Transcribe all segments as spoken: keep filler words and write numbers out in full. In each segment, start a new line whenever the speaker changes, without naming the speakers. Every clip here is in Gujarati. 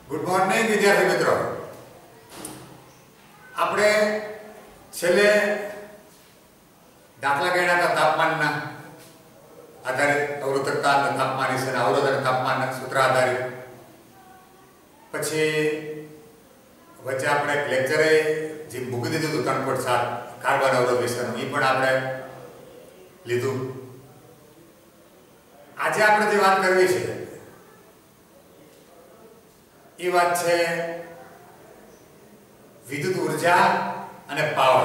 ગુડ મોર્નિંગ વિદ્યાર્થી મિત્રો. આપણે છેલ્લે દાખલા ગણ્યા હતા તાપમાનના આધારિત અવરોધકતા અને તાપમાન વિશે અવરોધ અને તાપમાનના સૂત્ર આધારિત. પછી વચ્ચે આપણે એક લેક્ચરે જે મૂકી દીધું હતું ત્રણ પોઈન્ટ સાત કાર્બન અવરોધ વિશેનું એ પણ આપણે લીધું. આજે આપણે જે વાત કરવી છે એ વાત છે વિદ્યુત ઉર્જા અને પાવર.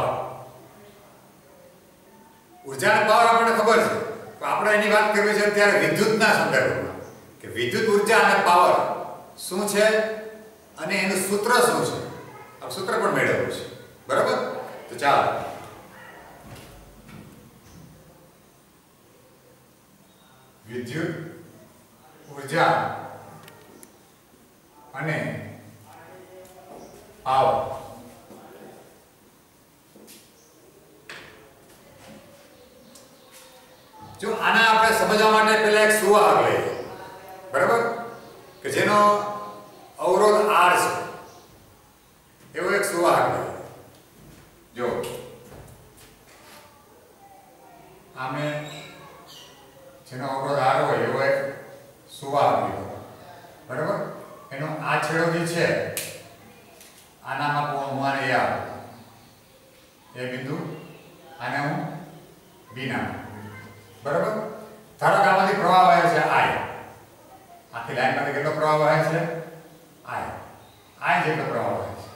ઉર્જા અને પાવર આપણને ખબર છે, તો આપણે એની વાત કરવી છે ત્યારે વિદ્યુતના સંદર્ભમાં કે વિદ્યુત ઉર્જા અને પાવર શું છે અને એનું સૂત્ર શું છે. આ સૂત્ર પણ મેળવવું છે, બરાબર? તો ચાલો વિદ્યુત ઉર્જા અને પાવર. જો આના આપણે સમજવા માટે પહેલા એક સુવાહક લઈએ, બરાબર, કે જેનો અવરોધ R છે એવો એક સુવાહક લઈએ. જો આમે જેનો અવરોધ R હોય એવો એક સુવાહક લીધો, બરાબર. એનો આ છેડો જે છે આનામાં હું આને A એ બિંદુ, આને હું B નામ, બરાબર. ધારો કે આમાંથી પ્રવાહ વહે છે I. આખી લાઈનમાંથી કેટલો પ્રવાહ વહે છે? I. I જેટલો પ્રવાહ વહે છે.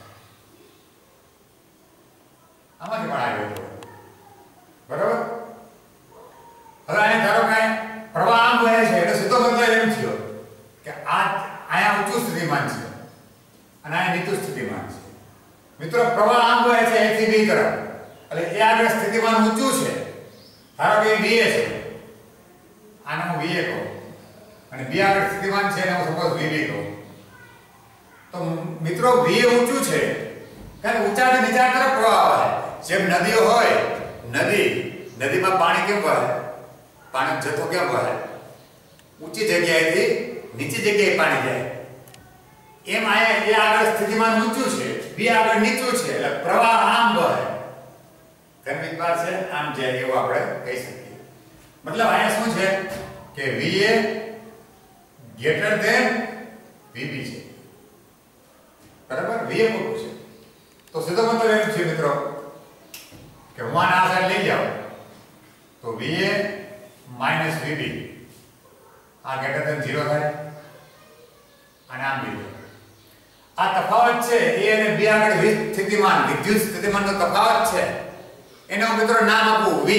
આમાંથી પણ I જેટલો, બરાબર. હવે આને ધારો કે પ્રવાહ આમ વહે છે એટલે સીધો મતલબ એમ થયો કે આ આયા ઊંચું સ્થિતિમાન છે અને આ નીચું સ્થિતિમાન છે. મિત્રો, પ્રવાહ આમ વહે છે A થી B તરફ, એટલે એ આગળ સ્થિતિમાન ઊંચું છે. ધારો કે V A છે, આને હું V A કહું, અને B આગળ સ્થિતિમાન છે એને હું સપોઝ V B કહું. તો મિત્રો, V A ઊંચું છે કારણ ઊંચાથી નીચા તરફ પ્રવાહ વહે. જેમ નદીઓ હોય, નદી નદીમાં પાણી કેમ વહે? પાણી જથ્થો કેમ વહે? ઊંચી જગ્યાએથી નીચી જગ્યાએ પાણી જાય. એમ આયા એ આગળ સ્થિતિમાન ઊંચું છે, B આગળ નીચું છે, એટલે પ્રવાહ આમ વહે. ગરમી બાર છે આમ જાય એવું આપણે કહી શકીએ. મતલબ અહીંયા શું છે કે V A greater than V B છે, બરાબર. V A મોટું છે તો સીધો મતલબ એમ છે મિત્રો કે હું આને આ સાઈડ લઈ જાઉં તો V A minus V B આ greater than zero થાય અને આમ લીધો. આ તફાવત છે A અને B આગળ સ્થિતિમાન વિદ્યુત સ્થિતિમાનનો તફાવત છે. એને હું મિત્રો નામ આપું V.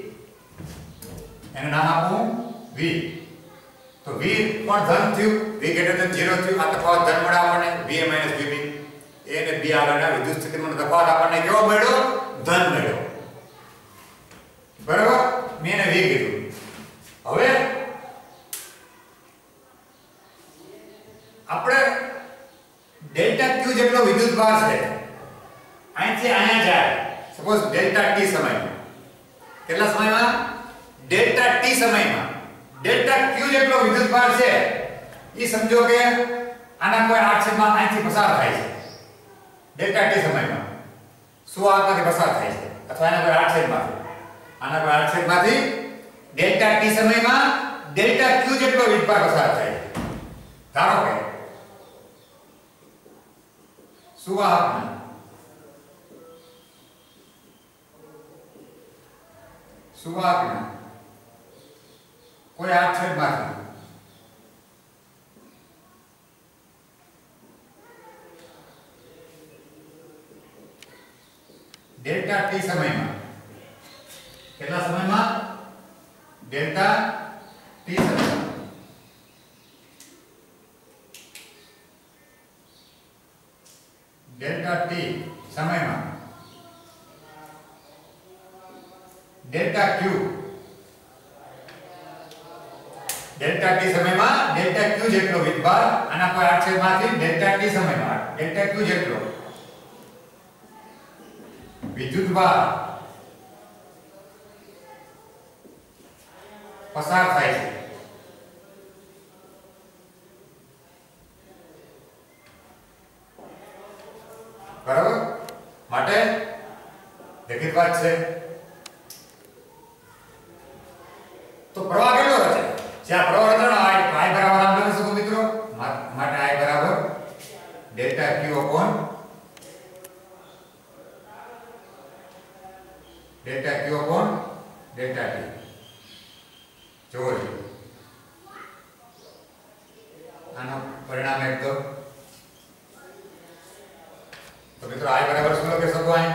એને નામ આપું V. તો V પણ ધન થયું, V greater than zero થયું. આ તફાવત ધન મળે આપણને V A minus V B. A અને B આગળના વિદ્યુત સ્થિતિમાનનો તફાવત આપણને કેવો મળ્યો? ધન મળ્યો, બરાબર. મેં એને V કીધું. હવે આપણે ડેલ્ટા Q જેટલો વિદ્યુત ભાર છે અહીંથી અહીંયા જાય. સપોઝ ડેલ્ટા T સમયમાં, કેટલા સમયમાં? ડેલ્ટા T સમયમાં ડેલ્ટા Q જેટલો વિદ્યુત ભાર છે. એ સમજો કે આના કોઈ આડછેદમાં અહીંથી પસાર થાય છે ડેલ્ટા T સમયમાં, સુવાહકમાંથી પસાર થાય છે અથવા આના કોઈ આડછેદમાંથી આના કોઈ આડછેદમાંથી ડેલ્ટા T સમયમાં ડેલ્ટા Q જેટલો વિદ્યુત ભાર પસાર થાય છે. ધારો કે સુવાહકના સુવાહકના કોઈ આડછેદમાંથી ડેલ્ટા T સમયમાં, કેટલા સમયમાં? ડેલ્ટા T સમયમાં ડેલ્ટા T સમયમાં ડેલ્ટા Q ડેલ્ટા T સમયમાં ડેલ્ટા Q જેટલો વિદ્યુતભાર આના કોઈ આડછેદમાંથી ડેલ્ટા T સમયમાં ડેલ્ટા Q જેટલો વિદ્યુતભાર પસાર થાય છે બરાબર માટે દેખીત વાત છે તો પ્રવાહ કેટલો હશે જ્યાં પ્રવાહ રચના i i બરાબર આમ લખી શકો મિત્રો માટે i બરાબર delta q upon delta q upon delta t જોવો આનો પરિણામ એકદમ तो मित्रों i बराबर શું લખી શકો અહીં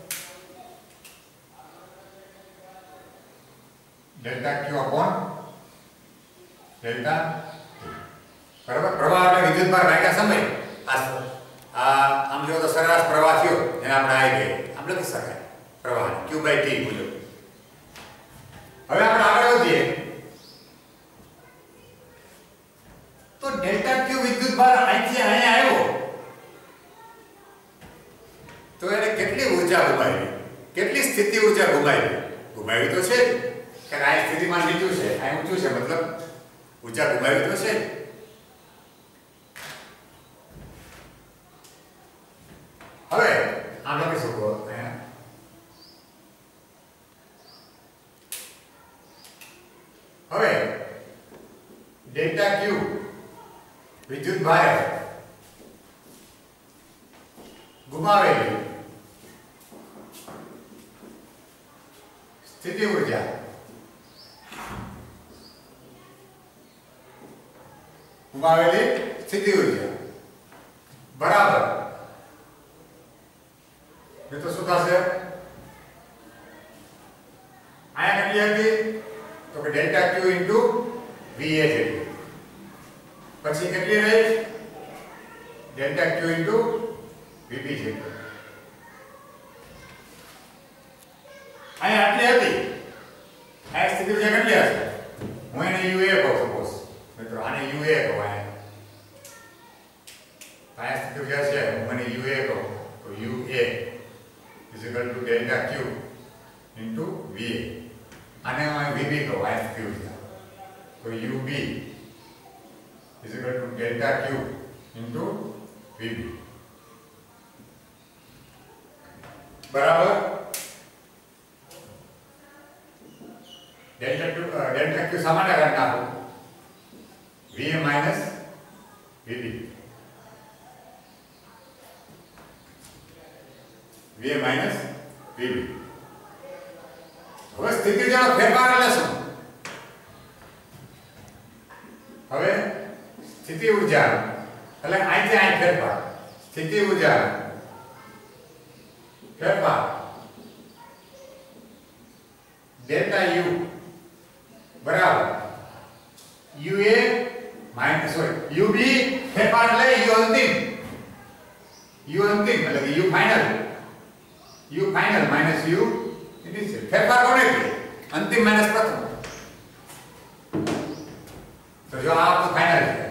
ડેલ્ટા q upon ડેલ્ટા બરાબર પ્રવાહ એટલે વિદ્યુતભાર ભાગ્યા સમય આ આ આમ જો તો સરેરાશ પ્રવાહ થયો એને આપણે i કહીએ આમ લખી શકાય પ્રવાહ q t મુજબ હવે આપણે આગળ વધીએ તો ડેલ્ટા q વિદ્યુતભાર અહીંથી અહીંયા આવ્યો તો એને કેટલી ઊર્જા ગુમાવી કેટલી સ્થિતિ ઊર્જા ગુમાવી ગુમાવી તો છે કે આ સ્થિતિમાન નીચું છે આ ઊંચું છે મતલબ ઊર્જા ગુમાવી તો છે હવે આમ લખી શકો હવે ડેલ્ટા q વિદ્યુત ભાર ગુમાવેલી સ્થિતિ ઊર્જા ગુમાવેલી સ્થિતિ ઊર્જા બરાબર મિત્રો શું થશે આયા કેટલી હતી તો કે ડેલ્ટા q ઇન્ટુ va જેટલી પછી કેટલી રહી ડેલ્ટા q ઇન્ટુ vp જેટલી આયા આટલી હતી આ સ્થિતિ ઊર્જા કેટલી હશે હું એને uA કહું સપોઝ મિત્રો આને uA કહેવાય આ સ્થિતિ ઊર્જા છે હું એને uA કહું તો uA is equal to delta q into va આને હું vb કહું આ સ્થિતિ ઊર્જા તો ub is equal to delta q into vb बराबर डेल्टा टू डेल्टा क्यू सामान्य करना हो Va minus Vb Va minus Vb હવે સ્થિતિ ઊર્જાનો ફેરફાર એટલે શું હવે સ્થિતિ ઊર્જા એટલે અહીંથી અહીં ફેરફાર સ્થિતિ ઊર્જા फेरफार डेल्टा u बराबर ua माइनस सॉरी ub फेरफार એટલે u અંતિમ u અંતિમ એટલે કે u final u final minus u initial फेरफार कोने के अंतिम माइनस प्रथम तो जो आपको फाइनल है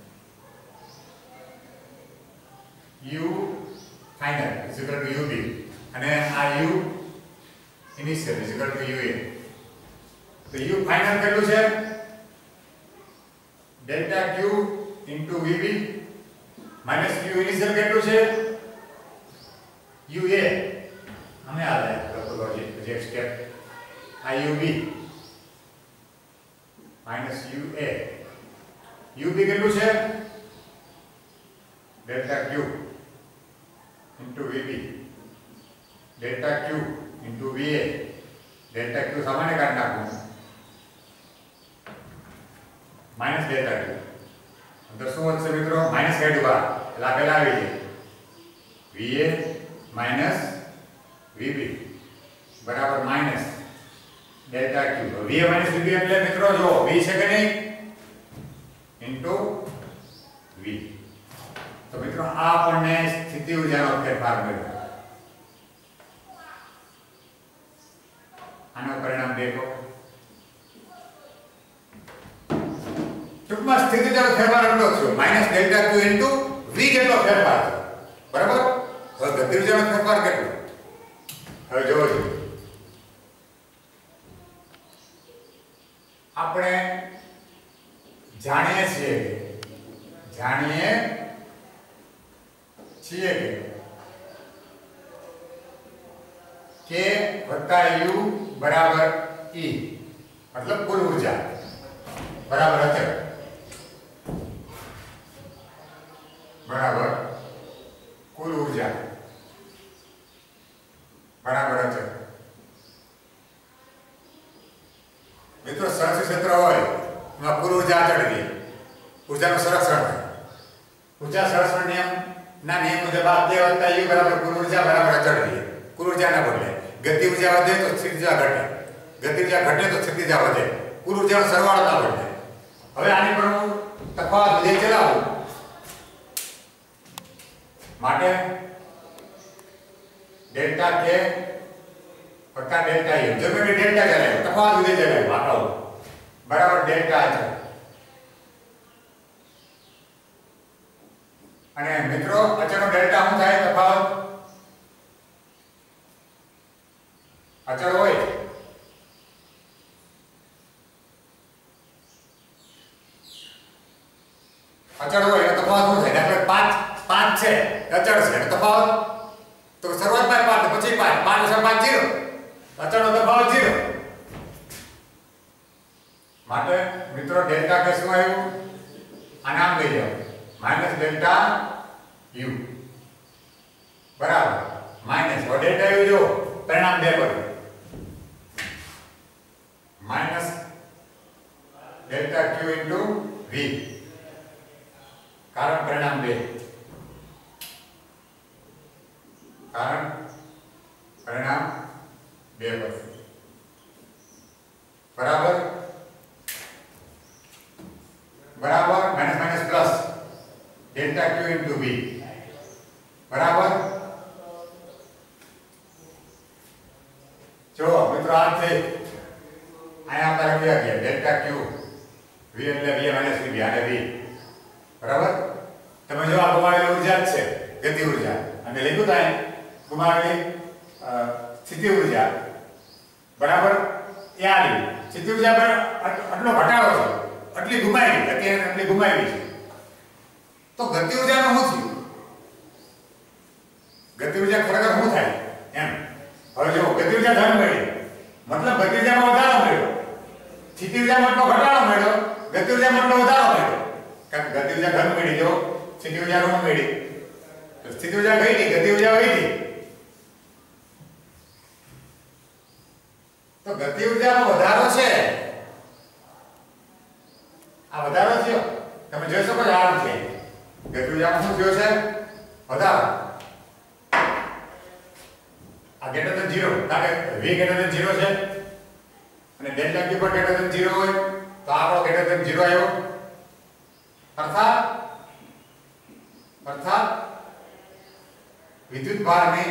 u final is equal to ub અને આ u initial is equal to ua તો u ફાઇનલ કેટલું છે delta q into vb minus u initial કેટલું છે ua અમે આ લે લખો જે સ્ટેપ આ ub માઈનસ ua ub કેટલું છે delta q into vb delta q into va delta q सामान्य काटना को माइनस डेल्टा q अंदर શું વધશે મિત્રો માઈનસ કાઢ્યું બહાર એટલે આ પહેલા આવી જાય va માઈનસ vb બરાબર minus delta q va minus vb એટલે મિત્રો જો v છે કે નહીં ઇન્ટુ v તો મિત્રો આ આપણને સ્થિતિ ઊર્જાનો ફેરફાર મળ્યો આનો પરિણામ દેખો ટૂંકમાં સ્થિતિ ઊર્જાનો ફેરફાર એટલો થયો minus delta q into v જેટલો ફેરફાર થયો બરાબર હવે ગતિ ઊર્જાનો ફેરફાર કેટલો હવે જોવો છો આપણે જાણીએ છીએ કે જાણીએ છીએ કે K વત્તા U બરાબર E मतलब कुल ऊर्जा बराबर अचर बराबर कुल ऊर्जा बराबर अचर। मित्रों संरक्षित क्षेत्र होय एमां कुल ऊर्जा अचल रहे, ऊर्जानुं संरक्षण थाय। ऊर्जा संरक्षण नियम ना नियम मुजब आ K वत्ता U बराबर कुल ऊर्जा बराबर अचल रहे। कुल ऊर्जा ना बदले गति ऊर्जा वधे तो स्थिर ऊर्जा घटे, गति ऊर्जा घटे तो स्थिर ऊर्जा वधे, कुल ऊर्जानो सरवाळो ना बदले। હવે આની પર હું તફાવત વિધેય ચલાવું માટે ડેલ્ટા K વત્તા ડેલ્ટા U જો મેં ડેલ્ટા ચલાવ્યો તફાવત વિધેય ચલાવ્યો આટલો બરાબર ડેલ્ટા છે। અને મિત્રો અચળનો ડેલ્ટા શું થાય તફાવત અચળ હોય अचड़ हो तो तफावत શું થાય દાખલા पाँच पाँच છે અચળ છે એટલે તફાવત તો શરૂઆતમાં पाँच પછી पाँच पाँच ઓછા पाँच जीरो અચળનો તફાવત जीरो માટે મિત્રો ડેલ્ટા કે શું આવ્યું આ નામ લઈ જાઓ માઈનસ ડેલ્ટા U બરાબર માઈનસ और डेल्टा U जो परिणाम दे पर minus delta Q into V कारण परिणाम दे कारण परिणाम दे पर बराबर बराबर minus minus plus delta Q into V बराबर जो मित्रों आ थे आया पर क्या किया डेल्टा Q V એટલે V माइनस V आने V बराबर તમે જો આ ગુમાવેલી ઊર્જા છે ગતિ ઊર્જા અને લખ્યું થાય ગુમાવેલી સ્થિતિ ઊર્જા બરાબર એ આલી સ્થિતિ ઊર્જા પર આટલો ઘટાડો છે આટલી ગુમાવી અત્યારે આટલી ગુમાવી છે તો ગતિ ઊર્જાનું શું થયું ગતિ ઊર્જા ખરેખર શું થાય એમ હવે જો ગતિ ઊર્જા ધન મળી મતલબ ગતિ ઊર્જામાં વધારો મળ્યો સ્થિતિ ઊર્જામાં આટલો ઘટાડો મળ્યો ગતિ ઊર્જામાં આટલો વધારો મળ્યો કારણ ગતિ ऊर्जा घन मेड़ी जो स्थिति ऊर्जा ऋण मेड़ी तो स्थिति ऊर्जा गई थी गति ऊर्जा वही थी तो गति ऊर्जा में વધારો છે આ વધારો થયો તમે જોઈ શકો છો આ છે ગતિ ઊર્જા માં શું થયો છે વધારો આ ગ્રેટર ધેન ज़ीरो કારણ કે v ગ્રેટર ધેન ज़ीरो છે અને ડેલ્ટા Q પર ગ્રેટર ધેન ज़ीरो હોય તો આપણો ગ્રેટર ધેન ज़ीरो આવ્યો अर्थात अर्थात विद्युत भार में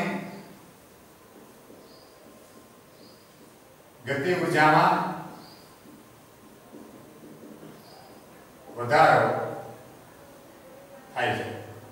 गति ऊर्जा में વધારો થાય છે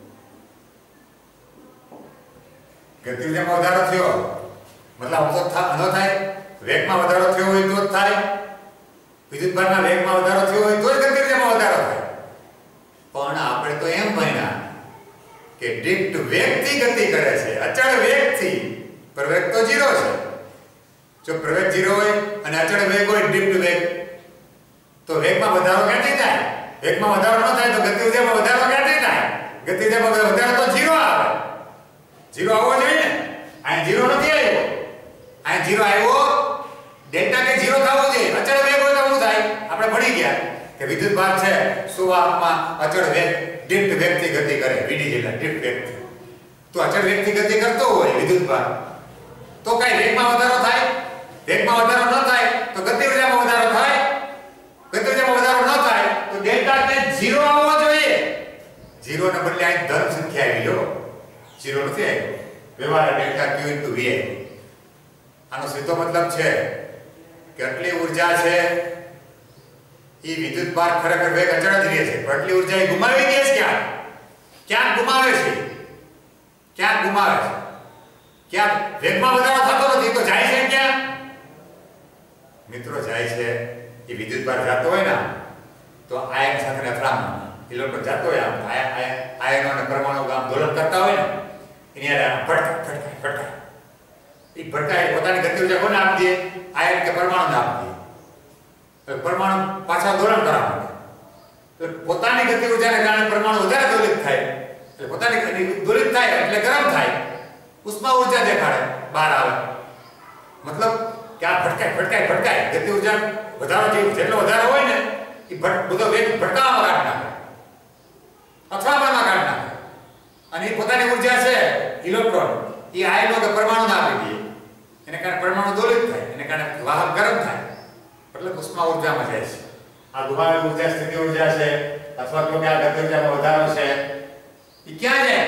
ગતિ ઊર્જામાં વધારો થયો મતલબ અમસો ન થાય વેગમાં વધારો થયો હોય તો જ થાય વિદ્યુત ભારના વેગમાં વધારો થયો હોય તો જ ગતિ ઊર્જામાં વધારો થાય પણ આપણે તો એમ ભણ્યા કે ડિક્ટ વેગથી ગતિ કરે છે અચળ વેગથી પ્રવેગ તો ઝીરો છે જો પ્રવેગ ઝીરો હોય અને અચળ વેગ હોય ડિક્ટ વેગ તો વેગમાં વધારો ક્યાંથી થાય વેગમાં વધારો ન થાય તો ગતિ ઊર્જામાં વધારો ક્યાંથી થાય ગતિ ઊર્જામાં વધારો તો ઝીરો આવે ઝીરો આવવો જોઈએ ને આ ઝીરો નથી આવ્યો આ ઝીરો આવ્યો ડેલ્ટા કે ઝીરો થવો જોઈએ અચળ વેગ હોય તો શું થાય આપણે ભણી ગયા કે વિદ્યુત ભાર છે સુવાહકમાં અચળ વેગ ડિક્ટ વેગથી ગતિ કરે વીડી જેટલા ડિક્ટ વેગથી તો અચળ વેગથી ગતિ કરતો હોય વિદ્યુત ભાર તો કઈ વેગમાં વધારો થાય વેગમાં વધારો ન થાય તો ગતિ ઊર્જામાં વધારો થાય ગતિ ઊર્જામાં વધારો ન થાય તો ડેલ્ટા કે ઝીરો આવવો જોઈએ ઝીરો ને બદલે આ ધન સંખ્યા આવી લો ઝીરો નથી આવ્યો વ્યવહાર ડેલ્ટા Q into V આનો સીધો મતલબ છે કે આટલી ઊર્જા છે ये विद्युत भार खरेखर वेग अचल ज रहे छे पण आटली ऊर्जा ए गुमावी दे छे क्या क्या गुमावे छे क्या गुमावे छे क्या वेग में વધારો થતો નથી તો જાય છે क्या મિત્રો જાય છે એ વિદ્યુત ભાર જાતો હોય ને તો આયન સાથે અથડામણ ઇલેક્ટ્રોન જાતો હોય આમ આયનો અને પરમાણુ આમ દોલન કરતા હોય ને એની આરે ફટકા ફટકા ફટકા એ ભટકાય પોતાની ગતિ ઉર્જા કોને આપી દે? આયન કે પરમાણુને આપી દે. તો પરમાણુ પાછા દોલન કરવા માંડે. તો પોતાની ગતિ ઉર્જાને કારણે પરમાણુ વધારે દોલિત થાય. એટલે પોતાની દોલિત થાય એટલે ગરમ થાય. ઉષ્મા ઉર્જા દેખાડે, બહાર આવે. મતલબ કે આ ભટકાય ભટકાય ભટકાય ગતિ ઉર્જા વધારો જેટલો વધારે હોય ને એ બધો વેગ ભટકાવામાં કાઢી નાખે, અથડામણમાં કાઢી નાખે. અને એ પોતાની ઉર્જા છે ઇલેક્ટ્રોન એ આયનો કે પરમાણુને આપી દે. એને કારણે પરમાણુ દોલિત થાય, એને કારણે વાહક ગરમ થાય. એટલે ઉષ્મા ઉર્જામાં જાય છે. આ ગુમાવેલી ઉર્જા સ્થિતિ ઉર્જા છે અથવા તો કે આ ગતિ ઉર્જામાં વધારો છે એ ક્યાં જાય?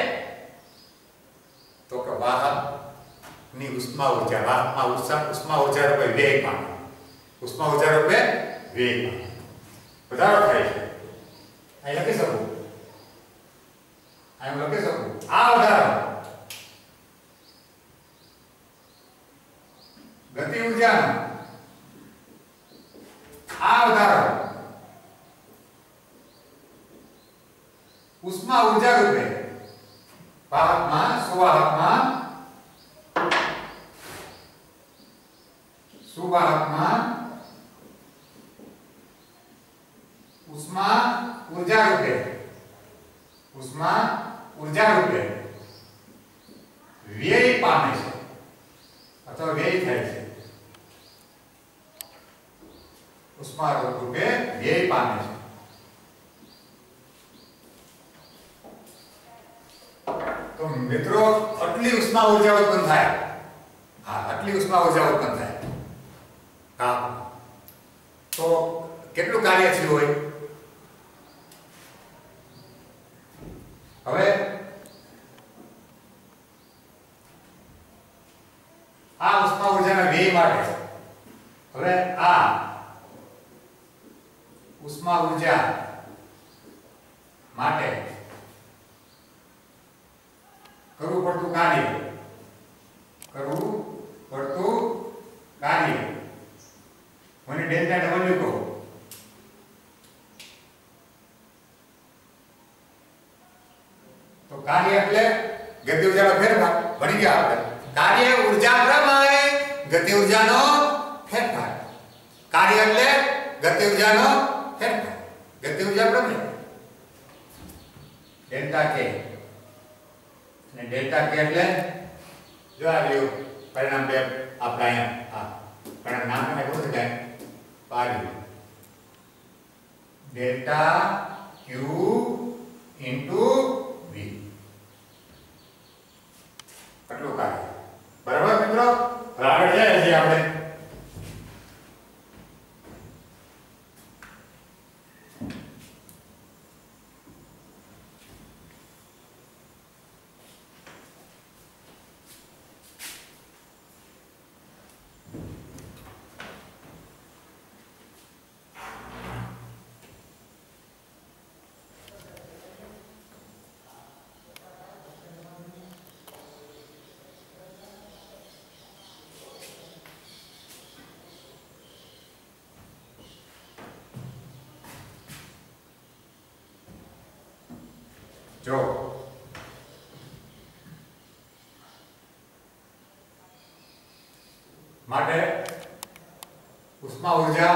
તો કે વાહકની ઉષ્મા ઉર્જા, વાહકમાં ઉષ્મા ઉષ્મા ઉર્જા રૂપે વેગ પામે. ઉષ્મા ઉર્જા રૂપે વેગ પામે, વધારો થાય છે. અહીં લખી શકું, અહીં લખી શકું આ વધારો ગતિ ઉર્જાનો, આ વધારો ઉષ્મા ઉર્જા રૂપે વાહકમાં સુવાહકમાં સુવાહકમાં ઉષ્મા ઉર્જા રૂપે ઉષ્મા ઉર્જા રૂપે વ્યય પામે છે અથવા વ્યય થાય છે. ઉષ્મા રૂપે વ્યય પામે છે. તો મિત્રો આટલી ઉષ્મા ઉર્જા ઉત્પન્ન થાય. હા, આટલી ઉષ્મા ઉર્જા ઉત્પન્ન થાય. હા, તો કેટલું કાર્ય થયું હોય? હવે આ ઉષ્મા ઉર્જાના વ્યય માટે હવે આ ઉષ્મા ઉર્જા માટે કરવું પડતું કાર્ય કરવું પડતું કાર્ય મને ડેલ્ટા ડબલ્યુ કહો. તો કાર્ય એટલે ગતિ ઉર્જાનો ફેરફાર. ભણી ગયા આપણે. કાર્ય ઉર્જા પ્રમાણે ગતિ ઉર્જાનો ફેરફાર. કાર્ય એટલે ગતિ ઉર્જાનો ફેરફાર. ગતિ ઉર્જા પ્રમાણે ડેલ્ટા કે અને ડેલ્ટા કે એટલે જો આ રહ્યું પરિણામ બે આપણે અહીંયા આ પરિણામ નામ મને કહું છે કાંઈ પાડ્યું ડેલ્ટા ક્યુ ઇન્ટુ વી આટલું કાર્ય. બરાબર મિત્રો? આગળ જાય છે આપણે જો માટે ઉષ્મા ઉર્જા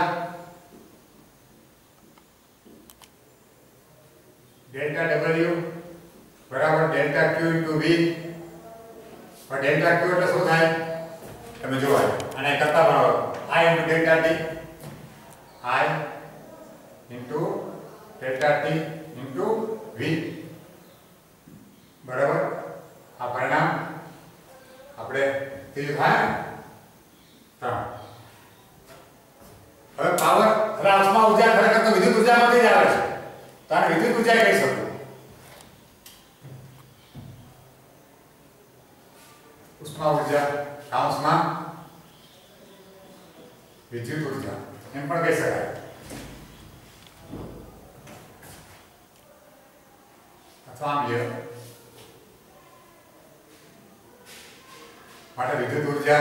ડેલ્ટા ડબલ્યુ બરાબર ડેલ્ટા ક્યુ ઇન્ટુ વી. પણ ડેલ્ટા ક્યુ એટલે શું થાય તમે જોવો અને કરતા બરાબર I into delta T I into delta T into V બરાબર. આ પરિણામ આપણે ત્રીજું થાય ને ત્રણ. હવે પાવર હવે ઉષ્મા ઉર્જા ખરેખર તો વિદ્યુત ઉર્જામાંથી જ આવે છે. તો આને વિદ્યુત ઉર્જા કહી શકું. ઉષ્મા ઉર્જા કાઉન્સમાં વિદ્યુત ઉર્જા એમ પણ કહી શકાય. અથવા આમ લ્યો માટે વિદ્યુત ઉર્જા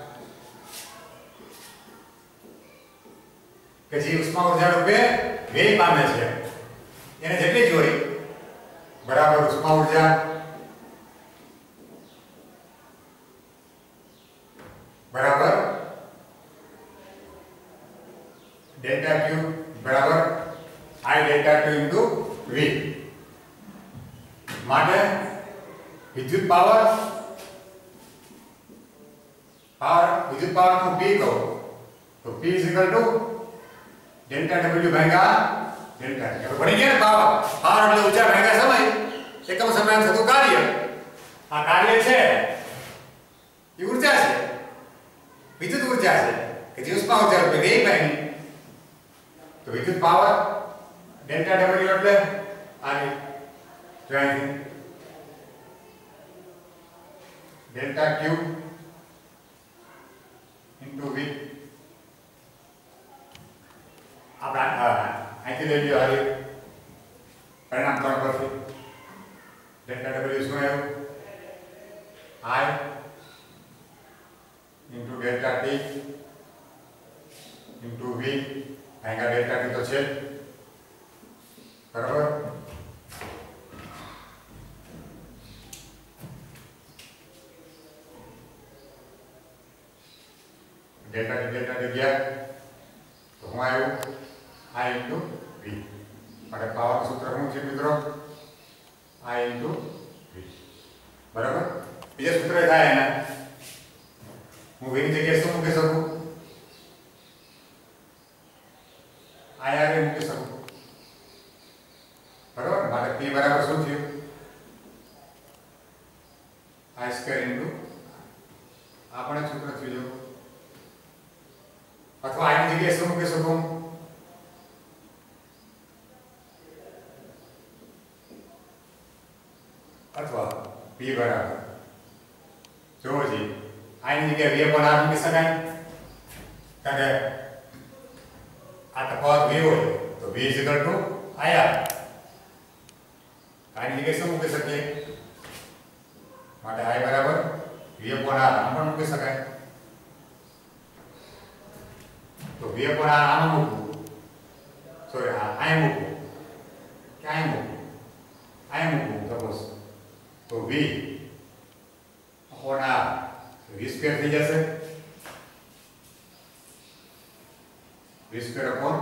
કે જે ઉષ્મા ઉર્જા રૂપે વ્યય પામે છે એને જેટલી જ હોય બરાબર ઉષ્મા ઉર્જા ટુ ઇન્ટુ વી. માટે વિદ્યુત પાવર પાવર વિદ્યુત પાવર નું P કહો તો P is equal to delta W ભાગ્યા ડેલ્ટા T. હવે ભણી ગયા ને પાવર પાવર એટલે ઊર્જા ભાગ્યા સમય એકમ સમયાંતરે થતું કાર્ય. આ કાર્ય છે એ ઊર્જા છે, વિદ્યુત ઊર્જા છે કે જે ઉષ્મા ઊર્જા રૂપે વ્યય પામી. તો વિદ્યુત પાવર ડેલ્ટા W એટલે આ જોઈ ડેલ્ટા Q ઇન્ટુ V. આપણા અહીંથી લઈ લ્યો હારી પરિણામ ત્રણ પરથી ડેલ્ટા W શું આવ્યું? I into delta T into V ભાગ્યા ડેલ્ટા T તો છે બરાબર. ડેલ્ટા T ડેલ્ટા T ગયા તો હું આવ્યું I ઇન્ટુ V. માટે પાવર સૂત્ર શું છે મિત્રો? I ઇન્ટુ V બરાબર. બીજા સૂત્ર થાય એના હું V ની જગ્યાએ શું મૂકી શકું? I R મૂકી શકું બરાબર. માટે P બરાબર શું થયું? I સ્ક્વેર ઇન્ટુ આ પણ સૂત્ર થયું જો. અથવા I ની જગ્યાએ શું મૂકી શકું? અથવા P બરાબર જોવો જી I ની જગ્યાએ V upon R મૂકી શકાય કારણ કે આ તફાવત V હોય તો V is equal to I R. I ની જગ્યાએ શું મૂકી શકીએ? માટે I બરાબર V upon R આમ પણ મૂકી શકાય. તો V upon R આમ મૂકવું સોરી આ અહીં મૂકવું કે અહીં મૂકવું અહીં મૂકવું સપોઝ તો V upon R V square થઈ જશે. V સ્ક્વેર upon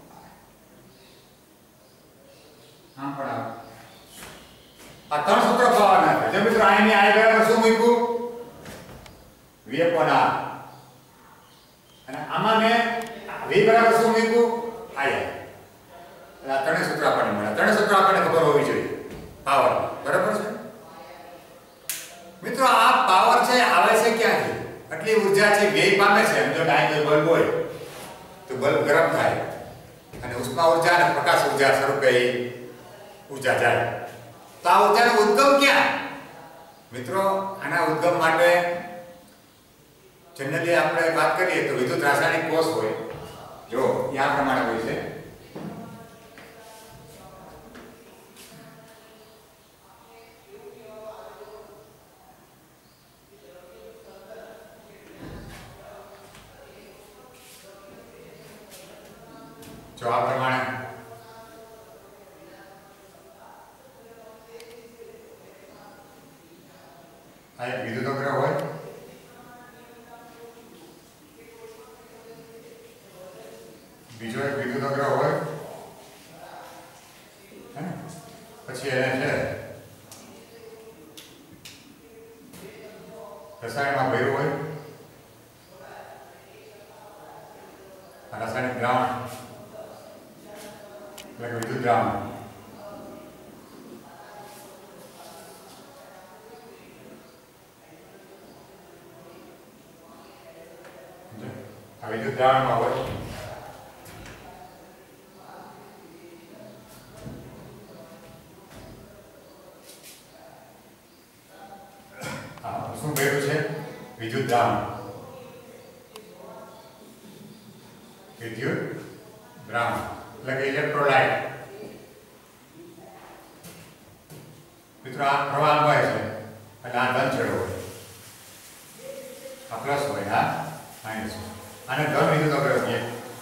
આમ પણ આ ત્રણ સૂત્રો પાવાના છે. જો મિત્રો I ની I બરાબર શું મૂક્યું? V upon R. અને આમાં મેં V બરાબર શું મૂક્યું? I. એટલે આ ત્રણેય સૂત્ર આપણને મળ્યા. ત્રણેય સૂત્ર આપણને ખબર હોવી જોઈએ પાવર બરાબર છે મિત્રો. આ પાવર છે આવે છે ક્યાંથી? આટલી ઊર્જા છે વ્યય પામે છે. સમજો કે અહીં બલ્બ હોય તો બલ્બ ગરમ થાય અને ઉષ્મા ઊર્જા અને પ્રકાશ ઊર્જા સ્વરૂપે ઊર્જા જાય. તો આ ઊર્જાનો ઉદ્ગમ ક્યાં? મિત્રો આના ઉદ્ગમ માટે જનરલી આપણે વાત કરીએ તો વિદ્યુત રાસાયણિક કોષ હોય જો એ આ પ્રમાણે હોય છે. જો આ પ્રમાણે આ એક વિદ્યુતગ્રહ હોય બીજો એક વિદ્યુતગ્રહ હોય હે પછી એને છે રસાયણમાં ભર્યું હોય રાસાયણિક દ્રાવણ એટલે કે વિદ્યુત દ્રાવણ. આ વિદ્યુત દ્રાવણમાં હોય શું ભર્યું છે? વિદ્યુત દ્રાવણ. વિદ્યુત દ્રાવણ એટલે કે ઇલેક્ટ્રોલાઇટ. મિત્રો આ પ્રવાહ હોય છે એટલે આ ધન છેડો હોય, આ પ્લસ હોય, આ માઇનસ હોય. આને ધન વિદ્યુતગ્રહ કહીએ,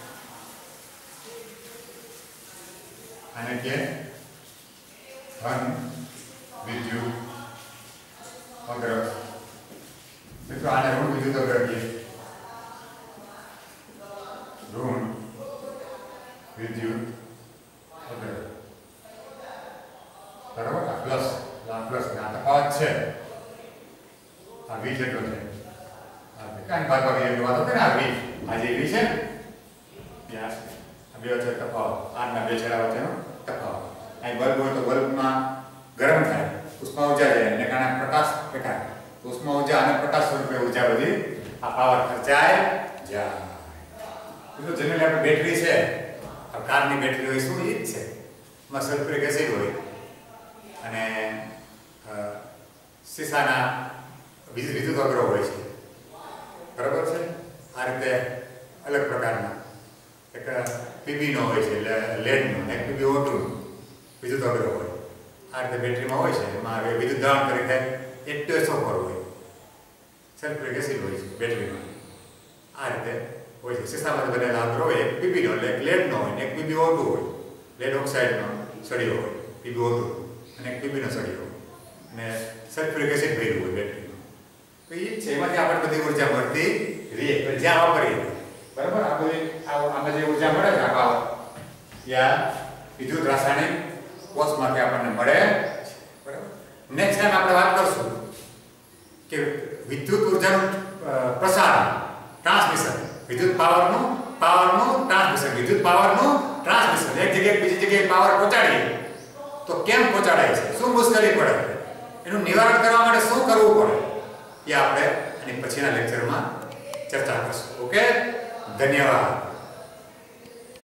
આને કે ધન વિદ્યુત અગ્ર. મિત્રો આને ઋણ વિદ્યુતગ્રહ કહીએ, ઋણ વિદ્યુત અગ્ર. છે આ વી જેટલો છે કાંઈ ભાગ ભાગ જેટલું વાતો કરે આ વી આ જે વી છે ત્યાં આ બે વચ્ચે તફાવત આના બે છેડા વચ્ચેનો તફાવત અહીં બલ્બ હોય તો બલ્બમાં ગરમ થાય ઉષ્મા ઊર્જા જાય એને કારણે પ્રકાશ પ્રકાશ ઉષ્મા ઊર્જા અને પ્રકાશ સ્વરૂપે ઊર્જા બધી આ પાવર ખર્ચાય જાય તો જનરલી આપણે બેટરી છે આ કારની બેટરી હોય શું એ જ છે એમાં સલ્ફ્યુરિક એસિડ હોય અને સીસાના વિદ્યુત અગ્રહ હોય છે બરાબર છે આ રીતે અલગ પ્રકારના એક પીબી નો હોય છે લેડ નો એક પીબી ઓ ટુ વિદ્યુત અગ્રહ હોય આ રીતે બેટરીમાં હોય છે એમાં વિદ્યુત દહન તરીકે એક ટેસો પર હોય સલ્ફ્યુરિક એસિડ હોય છે બેટરીમાં આ રીતે હોય છે સીસામાંથી બનેલા અગ્રહ હોય એક પીબી નો એટલે એક લેડ નો હોય ને એક પીબી ઓ ટુ હોય લેડ ઓક્સાઇડનો સળિયો હોય પીબી ઓ ટુ અને એક પીબી નો સળિયો હોય અને સલ્ફ્યુરિક એસિડ ભરેલું હોય બેટરીમાં તો એ છે એમાંથી આપણે બધી ઉર્જા મળતી રહીએ જ્યાં વાપરીએ બરાબર આ બધી આમાં જે ઉર્જા મળે છે આ પાવર યા વિદ્યુત રાસાયણિક કોષમાંથી આપણને મળે બરાબર નેક્સ્ટ ટાઈમ આપણે વાત કરશું કે વિદ્યુત ઉર્જાનું પ્રસારણ ટ્રાન્સમિશન વિદ્યુત પાવરનું પાવરનું ટ્રાન્સમિશન વિદ્યુત પાવરનું ટ્રાન્સમિશન એક જગ્યાએ બીજી જગ્યાએ પાવર પહોંચાડીએ તો કેમ પહોંચાડાય છે શું મુશ્કેલી પડે એનું નિવારણ કરવા માટે શું કરવું પડે એ આપણે આની પછીના લેક્ચરમાં ચર્ચા કરશું ઓકે ધન્યવાદ